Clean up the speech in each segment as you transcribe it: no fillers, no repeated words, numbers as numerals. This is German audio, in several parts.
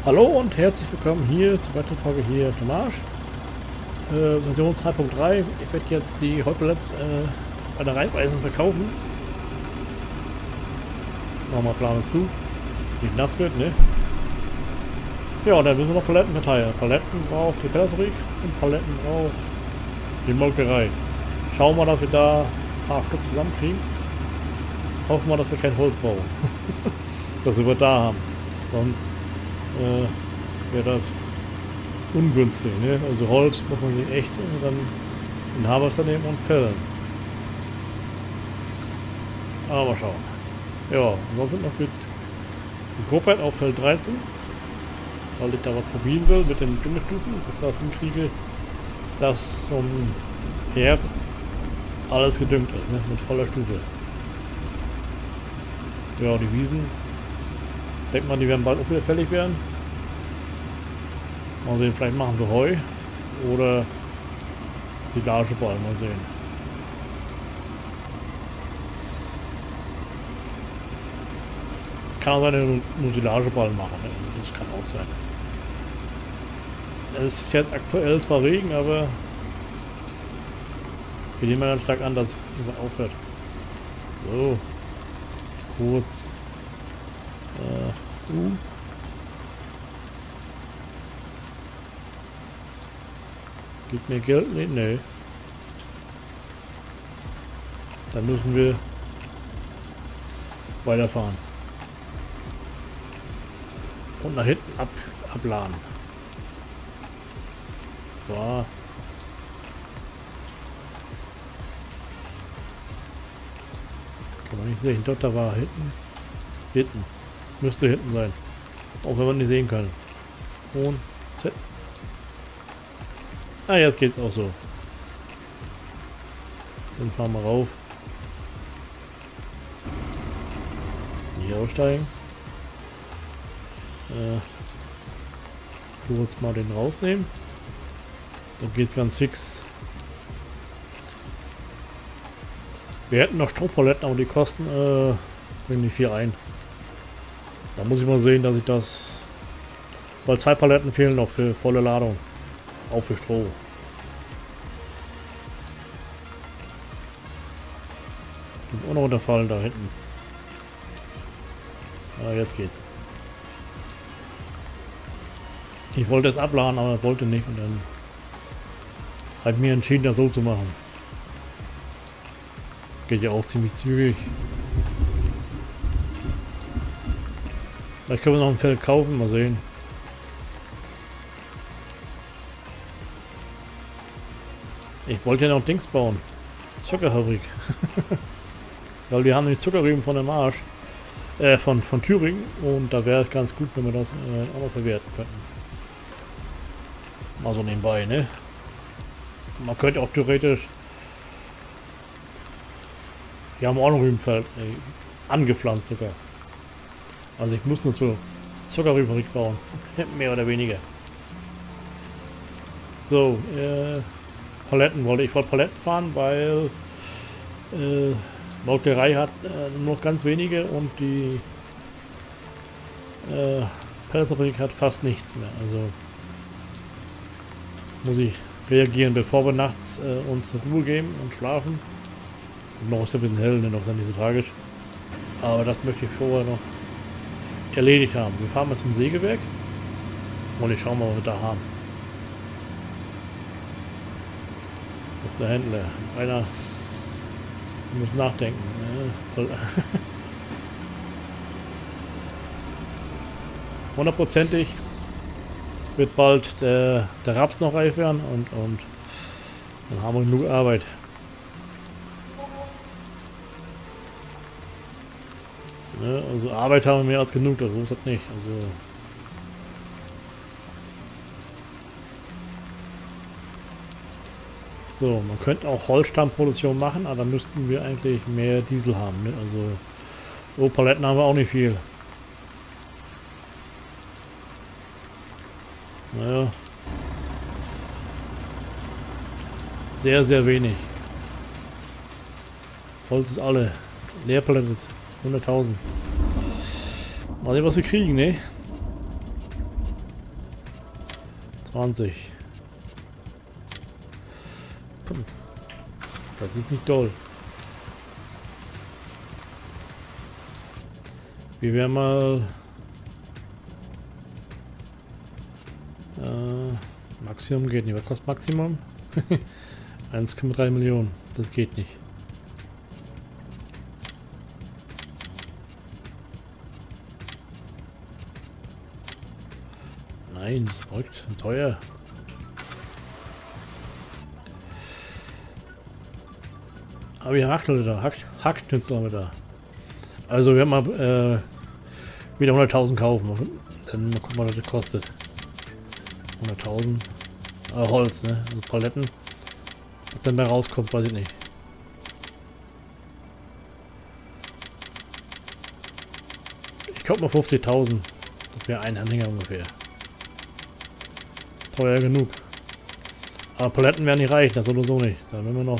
Hallo und herzlich willkommen hier zur weiteren Folge hier Tomarsch. Version 2.3. Ich werde jetzt die Holzpellets bei der Raiffeisen verkaufen. Machen wir Plan zu. Wie nass wird, ne? Ja, und dann müssen wir noch Paletten verteilen. Paletten braucht die Pelletfabrik und Paletten braucht die Molkerei. Schauen wir, dass wir da ein paar Stück zusammenkriegen. Hoffen wir, dass wir kein Holz brauchen. Dass wir da haben. Sonst wäre das ungünstig, ne? Also Holz muss man sich echt dann in Harvester nehmen und fällen. Aber mal schauen. Ja, ansonsten noch mit Gruppert auf Feld 13, weil ich da was probieren will mit den Düngestufen, dass ich das hinkriege, dass zum Herbst alles gedüngt ist, ne? Mit voller Stufe. Ja, die Wiesen, denkt man, die werden bald auch wieder fällig werden. Mal sehen, vielleicht machen wir Heu oder Silageball, mal sehen. Es kann auch sein, dass wir nur Silageball machen, ne? Das kann auch sein. Es ist jetzt aktuell zwar Regen, aber wir nehmen ganz stark an, dass es aufhört. So, kurz. Gibt mir Geld? Nee, nee. Dann müssen wir weiterfahren. Und nach hinten abladen. So. Kann man nicht sehen. Dort, da war hinten. Hinten. Müsste hinten sein. Auch wenn man nicht sehen kann. Und Z. Ah, jetzt geht's auch so. Dann fahren wir rauf. Hier aussteigen. Kurz mal den rausnehmen. Dann geht's ganz fix. Wir hätten noch Strohpaletten, aber die kosten bringen nicht viel ein. Da muss ich mal sehen, dass ich das... Weil 2 Paletten fehlen noch für volle Ladung. Auch für Stroh. Und auch noch runterfallen da hinten. Ja, jetzt geht's. Ich wollte es abladen, aber wollte nicht. Und dann habe ich mir entschieden, das so zu machen. Geht ja auch ziemlich zügig. Vielleicht können wir noch ein Feld kaufen, mal sehen. Ich wollte ja noch Dings bauen. Zuckerfabrik. Weil wir haben nämlich Zuckerrüben von dem Arsch. Von Thüringen. Und da wäre es ganz gut, wenn wir das auch noch verwerten könnten. Mal so nebenbei, ne? Man könnte auch theoretisch... Wir haben auch ein Rübenfeld angepflanzt sogar. Also ich muss nur zur Zuckerrübenfabrik bauen. Mehr oder weniger. So, Paletten wollte ich Paletten fahren, weil Molkerei hat noch ganz wenige und die Pelletfabrik hat fast nichts mehr. Also muss ich reagieren, bevor wir nachts uns zur Ruhe geben und schlafen. Und noch ist es ein bisschen hell, noch dann nicht so tragisch. Aber das möchte ich vorher noch erledigt haben. Wir fahren mal zum Sägewerk und ich schaue mal, was wir da haben. Das ist der Händler. Einer muss nachdenken. Hundertprozentig wird bald der Raps noch reif werden und dann haben wir genug Arbeit. Ne, also Arbeit haben wir mehr als genug, das ist das nicht. Also so, man könnte auch Holzstammproduktion machen, aber dann müssten wir eigentlich mehr Diesel haben. Ne? Also so Paletten haben wir auch nicht viel. Naja. Sehr, sehr wenig. Holz ist alle. Leerpalette 100.000. Mal sehen, was wir kriegen, ne? 20. Das ist nicht doll. Wir werden mal Maximum geht nicht. Was kostet Maximum? 1,3 Millionen. Das geht nicht. Nein, das ist verrückt. Teuer. Aber wir haben Hackschnitzel da. Hackschnitzel haben wir da. Also wir werden mal wieder 100.000 kaufen. Dann mal gucken, was das kostet. 100.000 Holz, ne? Also Paletten. Was dann mehr rauskommt, weiß ich nicht. Ich kaufe mal 50.000. Das wäre ein Anhänger ungefähr. Teuer genug. Aber Paletten werden nicht reichen, das oder so nicht. Dann werden wir noch.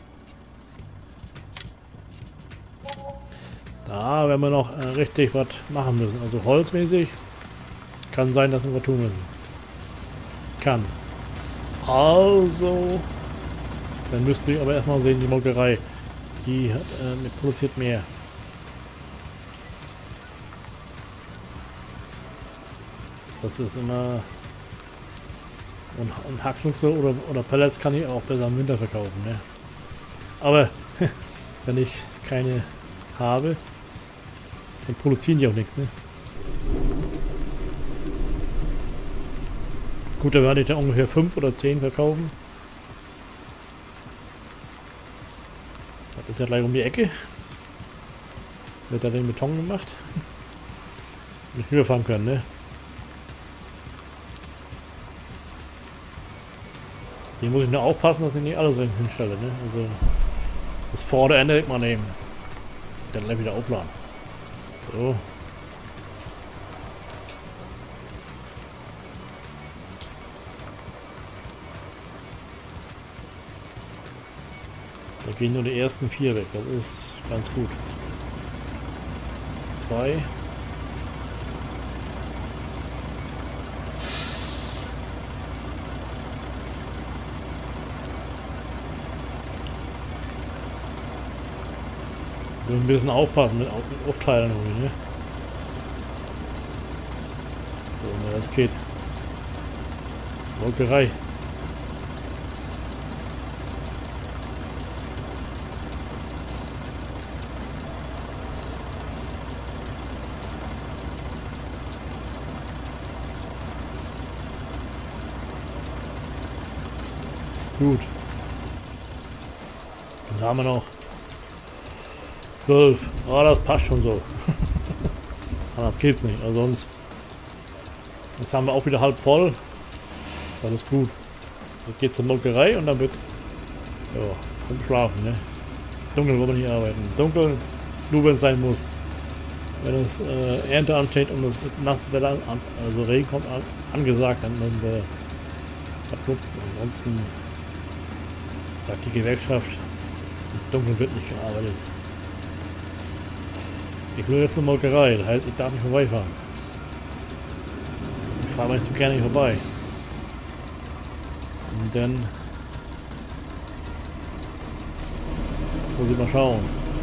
Da werden wir noch richtig was machen müssen. Also holzmäßig kann sein, dass wir was tun müssen. Kann. Also, dann müsste ich aber erstmal sehen, die Molkerei. Die hat, produziert mehr. Das ist immer. Und Hackschnitzel oder Pellets kann ich auch besser im Winter verkaufen, ne? Aber wenn ich keine habe, dann produzieren die auch nichts, ne? Gut, da werde ich dann ungefähr 5 oder 10 verkaufen. Das ist ja gleich um die Ecke. Wird da den Beton gemacht. Nicht überfahren können, ne? Hier muss ich nur aufpassen, dass ich nicht alles hinstelle, ne? Also das Vorderende direkt mal nehmen. Dann gleich wieder aufladen. So. Da gehen nur die ersten 4 weg, das ist ganz gut. 2. Wir müssen ein bisschen aufpassen mit Aufteilen irgendwie, ne? So, ne, das geht. Molkerei. Gut. Dann haben wir noch 12. Oh, das passt schon so. Anders geht's nicht. Also sonst. Jetzt haben wir auch wieder halb voll. Das ist gut. Jetzt geht's zur Molkerei und dann wird. Ja, zum Schlafen, ne? Dunkel wollen wir nicht arbeiten. Dunkel, nur wenn es sein muss. Wenn es Ernte ansteht und es mit nasses Wetter, also Regen kommt angesagt, dann müssen wir das nutzen. Ansonsten sagt die Gewerkschaft, dunkel wird nicht gearbeitet. Ich will jetzt zur Molkerei, das heißt, ich darf nicht vorbeifahren. Ich fahre nicht so gerne nicht vorbei. Und dann muss ich mal schauen.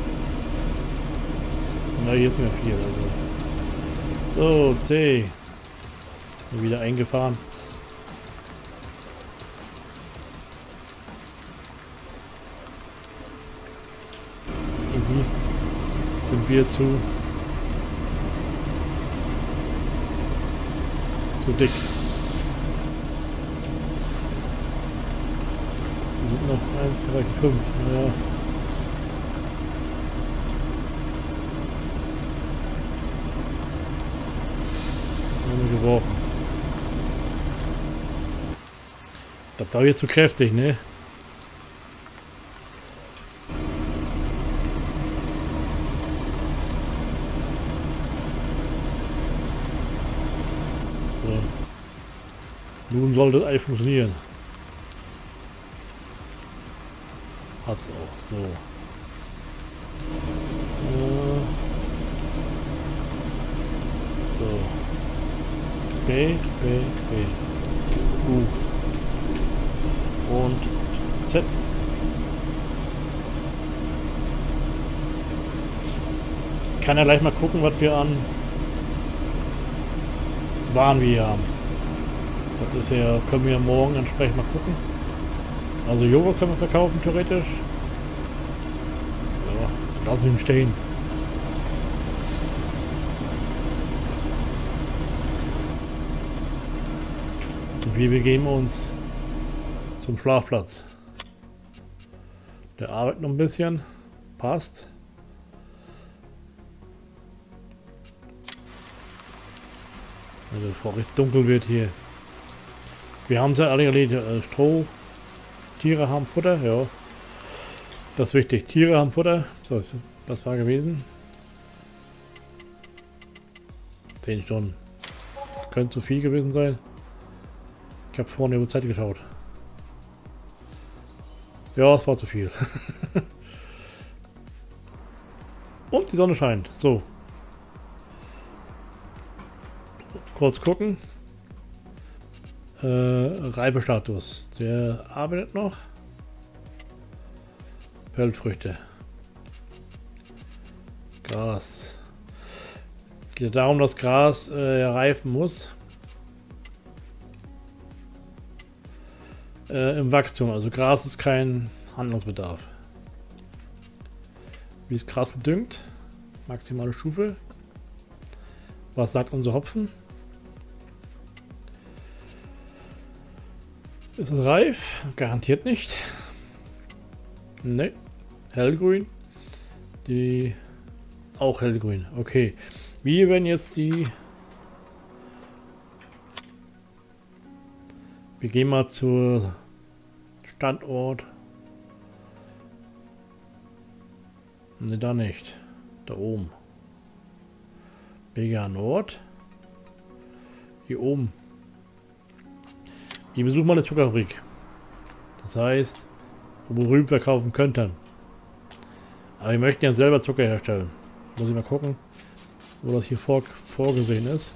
Na, hier ist nicht mehr viel. Also. So, C. Wieder eingefahren. Irgendwie sind wir zu dick. Wir sind noch 1, 2, 5. Ja. Geworfen. Das war jetzt zu kräftig, ne? So. Nun sollte es eigentlich funktionieren. Hat's auch. So. So. Okay. U und Z. Ich kann ja gleich mal gucken, was wir an Waren wir hier haben. Das ist ja, können wir morgen entsprechend mal gucken. Also Joghurt können wir verkaufen, theoretisch. Ja, lassen wir ihn stehen. Und wir begeben uns zum Schlafplatz. Der arbeitet noch ein bisschen. Passt. Also bevor es dunkel wird hier. Wir haben es ja alle erledigt. Stroh. Tiere haben Futter. Ja. Das ist wichtig. Tiere haben Futter. So, das war gewesen. 10 Stunden. Könnte zu viel gewesen sein. Ich habe vorne über Zeit geschaut. Ja, es war zu viel. Und die Sonne scheint. So. Kurz gucken. Reifestatus. Der arbeitet noch. Feldfrüchte. Gras. Geht darum, dass Gras reifen muss. Im Wachstum. Also Gras ist kein Handlungsbedarf. Wie ist Gras gedüngt? Maximale Stufe. Was sagt unser Hopfen? Ist es reif? Garantiert nicht. Ne. Hellgrün. Die auch hellgrün. Okay. Wie wenn jetzt die... Wir gehen mal zur Standort. Ne, da nicht. Da oben. Mega Nord. Hier oben. Hier besuchen wir eine Zuckerfabrik. Das heißt, wo wir Rüben verkaufen könnten. Aber wir möchten ja selber Zucker herstellen. Muss ich mal gucken, wo das hier vorgesehen ist.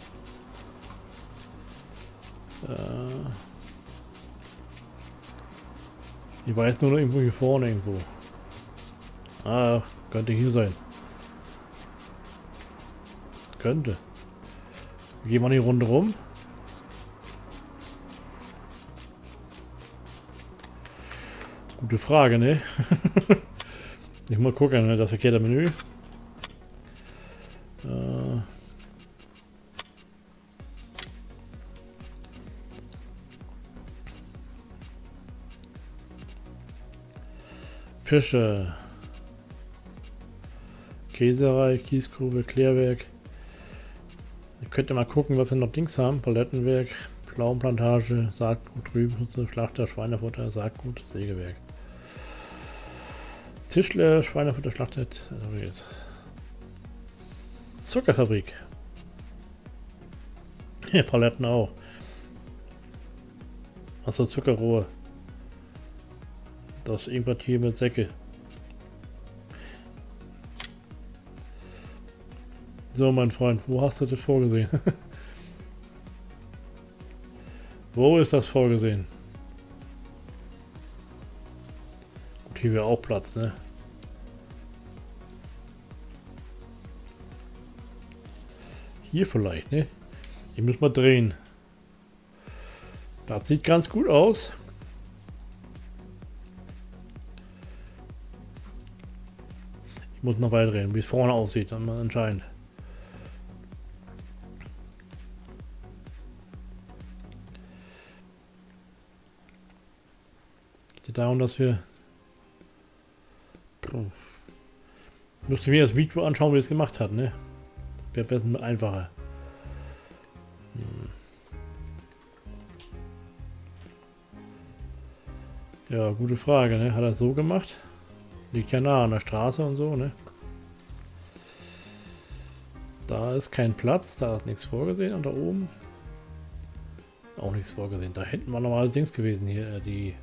Ich weiß nur noch irgendwo hier vorne irgendwo. Ah, könnte hier sein. Könnte. Wir gehen mal die Runde rum. Gute Frage, ne? Ich mal gucken, ne? Das verkehrte Menü. Fische. Käserei, Kiesgrube, Klärwerk. Ich könnte mal gucken, was wir noch Dings haben. Palettenwerk, Pflaumenplantage, Saatgut, Rübenschutze, Schlachter, Schweinefutter, Saatgut, Sägewerk. Tischler, Schweinefutter, Schlachtet. Zuckerfabrik. Ja, Paletten auch. Achso, Zuckerrohr. Das Importier mit Säcke. So, mein Freund, wo hast du das vorgesehen? Wo ist das vorgesehen? Gut, hier wäre auch Platz, ne? Hier vielleicht, ne? Ich muss mal drehen. Das sieht ganz gut aus. Ich muss noch weiter drehen, wie es vorne aussieht, dann mal entscheidend. Geht darum, dass wir... Müsste mir das Video anschauen, wie es gemacht hat, ne? Wäre besser einfacher. Ja, gute Frage, ne? Hat er so gemacht? Liegt ja nah an der Straße und so, ne? Da ist kein Platz, da ist nichts vorgesehen und da oben auch nichts vorgesehen. Da hinten war normales Dings gewesen hier, die...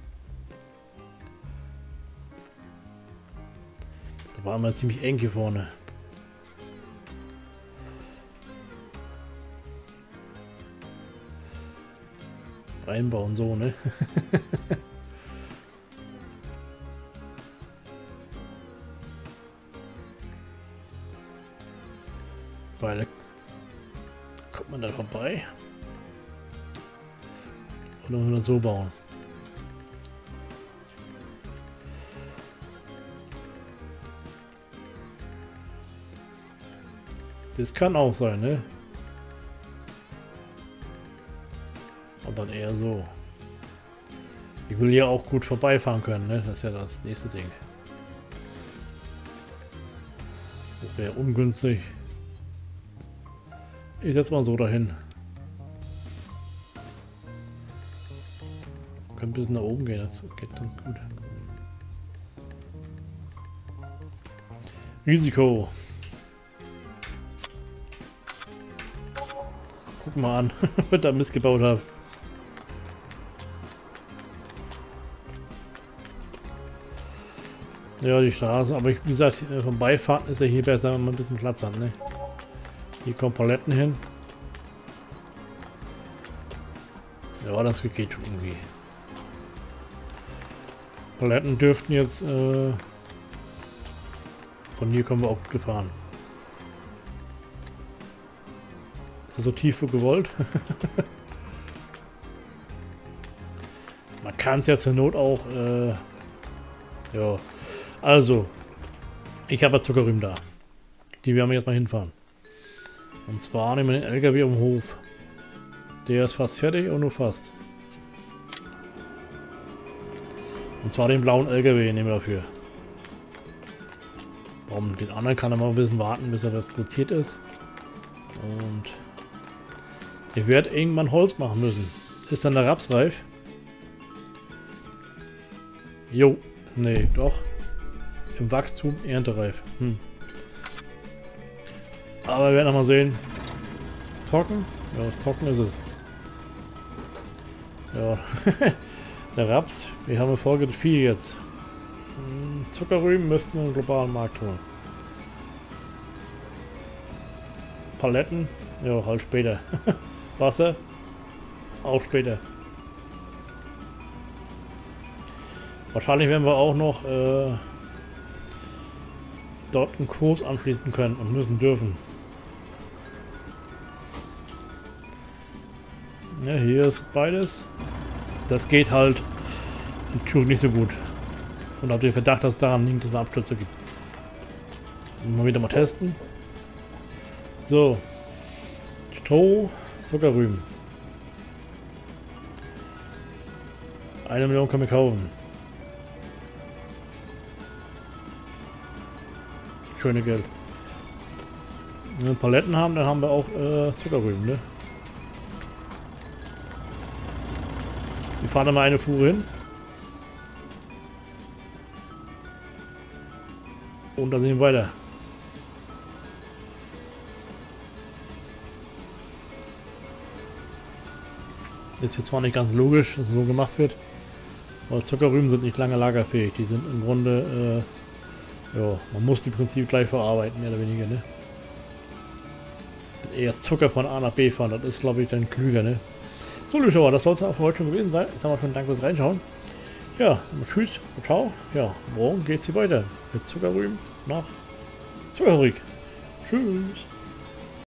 Da war immer ziemlich eng hier vorne. einbauen, so, ne? Weil kommt man da vorbei? Oder muss man so bauen? Das kann auch sein, ne? Und dann eher so. Ich will ja auch gut vorbeifahren können, ne? Das ist ja das nächste Ding. Das wäre ungünstig. Ich setze mal so dahin. Können ein bisschen nach oben gehen, das geht ganz gut. Risiko. Guck mal an, was ich da Mist gebaut habe. Ja, die Straße, aber wie gesagt, vom Beifahren ist ja hier besser, wenn man ein bisschen Platz hat, ne? Hier kommen Paletten hin. Ja, das geht schon irgendwie. Paletten dürften jetzt, von hier kommen wir auch gut gefahren. Ist das so tief für gewollt? Man kann es ja zur Not auch, ja. Also, ich habe ja Zuckerrüben da. Die werden wir jetzt mal hinfahren. Und zwar nehmen wir den LKW am Hof. Der ist fast fertig und nur fast. Und zwar den blauen LKW nehmen wir dafür. Warum? Den anderen kann er mal ein bisschen warten, bis er das produziert ist. Und ich werde irgendwann Holz machen müssen. Ist dann der Raps reif? Jo, nee, doch. Im Wachstum erntereif. Aber wir werden noch mal sehen. Trocken? Ja, trocken ist es. Ja. Der Raps. Wir haben Folge viel jetzt. Zuckerrüben müssten wir einen globalen Markt holen. Paletten? Ja, halt später. Wasser? Auch später. Wahrscheinlich werden wir auch noch dort einen Kurs anschließen können und müssen dürfen. Ja, hier ist beides. Das geht halt in Thüringen nicht so gut. Und habe den Verdacht, dass es daran liegt, dass es Abstürze gibt. Mal wieder mal testen. So. Stroh, Zuckerrüben. 1 Million können wir kaufen. Schöne Geld. Wenn wir Paletten haben, dann haben wir auch Zuckerrüben, ne? Wir fahren da mal eine Fuhre hin. Und dann sehen wir weiter. Ist jetzt zwar nicht ganz logisch, dass es so gemacht wird, aber Zuckerrüben sind nicht lange lagerfähig. Die sind im Grunde, ja, man muss die im Prinzip gleich verarbeiten, mehr oder weniger, ne? Eher Zucker von A nach B fahren, das ist, glaube ich, dann klüger, ne? So, liebe Schauer, das soll es auch für heute schon gewesen sein. Ich sage mal schon Danke fürs Reinschauen. Ja, tschüss, ciao. Ja, morgen geht's hier weiter mit Zuckerrüben nach Zuckerfabrik. Tschüss.